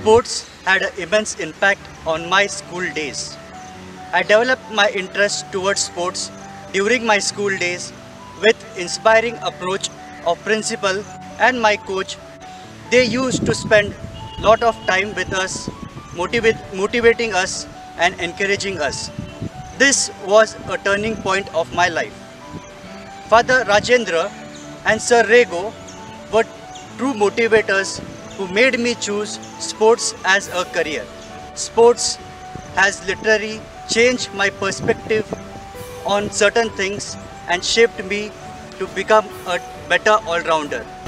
Sports had an immense impact on my school days. I developed my interest towards sports during my school days with inspiring approach of principal and my coach. They used to spend lot of time with us, motivating us and encouraging us. This was a turning point of my life. Father Rajendra and Sir Rego were true motivators who made me choose sports as a career. Sports has literally changed my perspective on certain things and shaped me to become a better all-rounder.